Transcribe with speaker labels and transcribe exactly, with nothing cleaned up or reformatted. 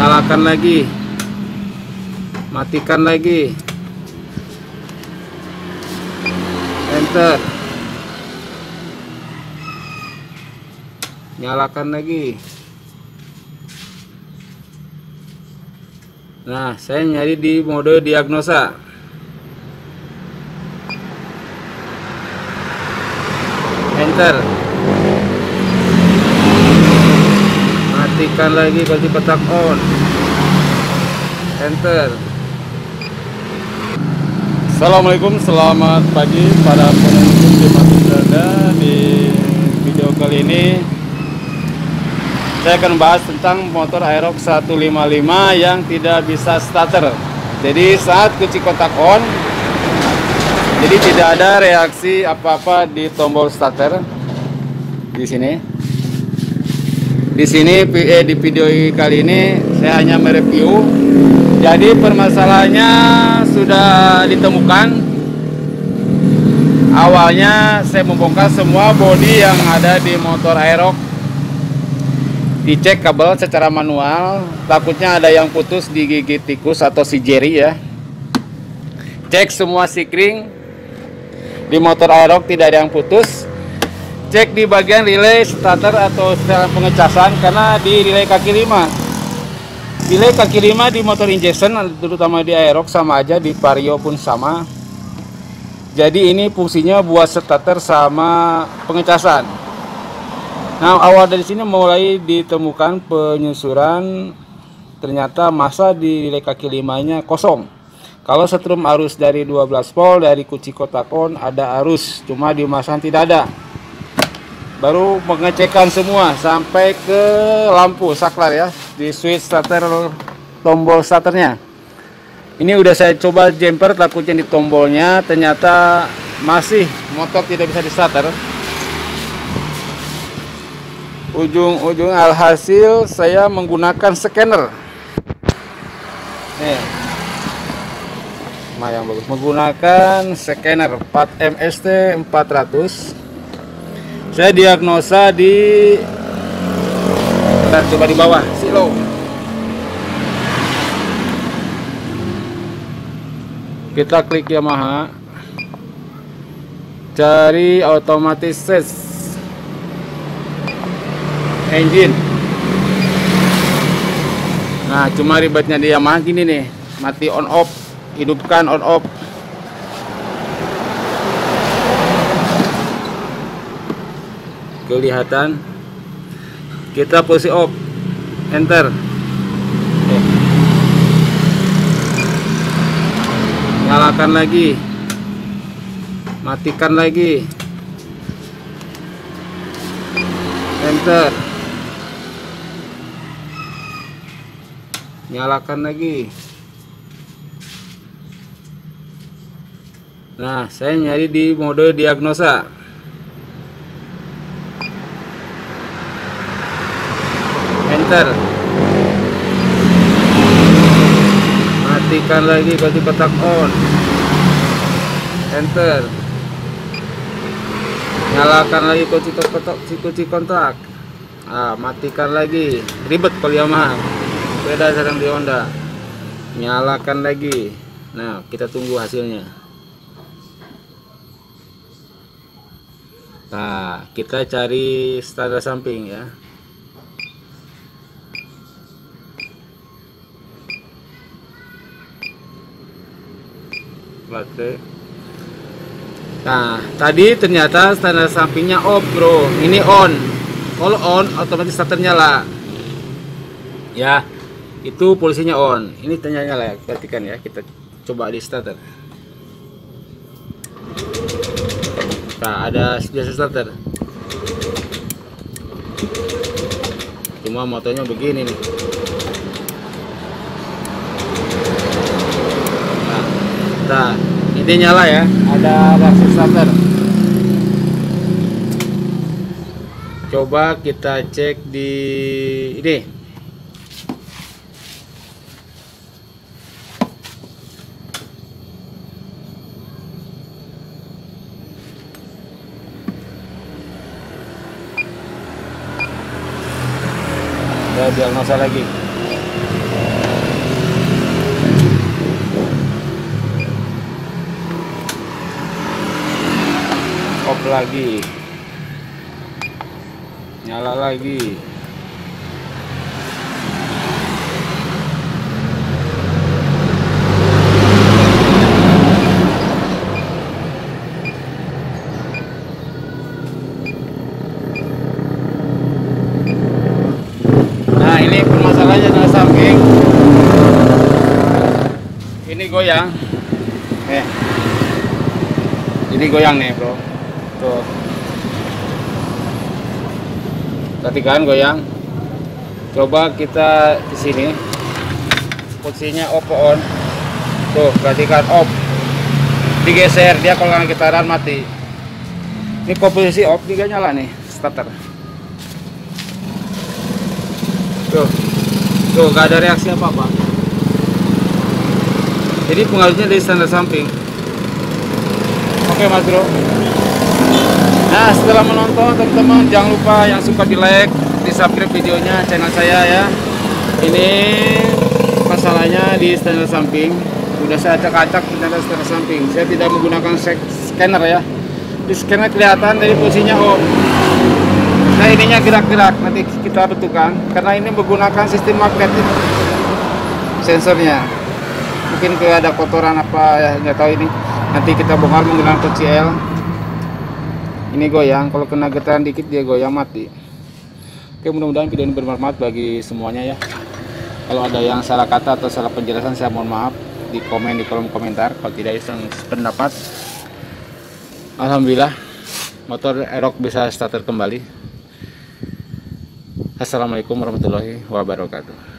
Speaker 1: Nyalakan lagi, matikan lagi, enter, nyalakan lagi. Nah, saya nyari di mode diagnosa. Enter. Matikan lagi kunci kotak on. Enter. Assalamualaikum, selamat pagi para pengunjung dimanapun berada. Di video kali ini saya akan membahas tentang motor Aerox seratus lima puluh lima yang tidak bisa starter. Jadi saat kunci kotak on, jadi tidak ada reaksi apa-apa di tombol starter. Di sini, di sini eh, di video kali ini saya hanya mereview. Jadi permasalahannya sudah ditemukan. Awalnya saya membongkar semua bodi yang ada di motor Aerox. Dicek kabel secara manual, takutnya ada yang putus digigit tikus atau si Jerry ya. Cek semua sikring di motor Aerox, tidak ada yang putus. Cek di bagian relay starter atau setelan pengecasan, karena di relay kaki lima, relay kaki lima di motor injection terutama di Aerox sama aja, di Vario pun sama. Jadi ini fungsinya buat starter sama pengecasan. Nah, awal dari sini mulai ditemukan penyusuran, ternyata massa di relay kaki limanya kosong. Kalau setrum arus dari dua belas volt dari kunci kotak on ada arus, cuma di masang tidak ada. Baru pengecekan semua sampai ke lampu saklar ya, di switch starter, tombol starternya. Ini udah saya coba jumper, takutnya di tombolnya, ternyata masih motor tidak bisa di starter. Ujung-ujung alhasil saya menggunakan scanner. Nih, lumayan bagus. Menggunakan scanner empat M S T empat ratus. Saya diagnosa di, kita coba di bawah silo. Kita klik Yamaha, cari otomatis set engine. Nah, cuma ribetnya di Yamaha gini nih, mati on off, hidupkan on off. Kelihatan. Kita posisi off, enter. Oke. Nyalakan lagi, matikan lagi, enter. Nyalakan lagi. Nah, saya nyari di mode diagnosa. Enter. Matikan lagi kunci kotak on. Enter. Nyalakan lagi kunci kotak, kunci kontak. Ah, matikan lagi. Ribet kalau Yamaha. Beda jarang di Honda. Nyalakan lagi. Nah, kita tunggu hasilnya. Nah, kita cari starter samping ya. Baterai. Nah, tadi ternyata starter sampingnya off, bro. Ini on. Kalau on, otomatis starter nyala. Ya. Itu polisinya on. Ini ternyata nyala ya, perhatikan ya, kita coba di starter. Nah, ada biasa starter. Cuma motornya begini nih. Nah, nah ini nyala ya, ada reaksi starter. Coba kita cek di ini. Ya, diagnosa lagi. lagi, nyala lagi. Nah, ini permasalahannya adalah samping ini goyang. Eh, ini goyang nih bro, tuh perhatikan goyang. Coba kita di sini posisinya off on, tuh perhatikan off, digeser dia kalau nggak kita run mati. Ini posisi off juga nyala nih starter. Tuh, tuh gak ada reaksi apa-apa. Jadi pengaruhnya dari standar samping. Oke mas bro. Nah setelah menonton teman-teman, jangan lupa yang suka di like, di subscribe videonya channel saya ya. Ini masalahnya di standar samping. Udah saya acak-acak ternyata standar samping. Saya tidak menggunakan scanner ya. Di scanner kelihatan dari posisinya home. Nah ininya gerak-gerak, nanti kita betulkan karena ini menggunakan sistem magnetik sensornya. Mungkin kayak ada kotoran apa ya, nggak tahu ini. Nanti kita bongkar menggunakan kunci L. Ini goyang, kalau kena getaran dikit dia goyang mati. Oke, mudah-mudahan video ini bermanfaat bagi semuanya ya. Kalau ada yang salah kata atau salah penjelasan saya mohon maaf di komen di kolom komentar. Kalau tidak ada pendapat, alhamdulillah motor Aerox bisa starter kembali. Assalamualaikum warahmatullahi wabarakatuh.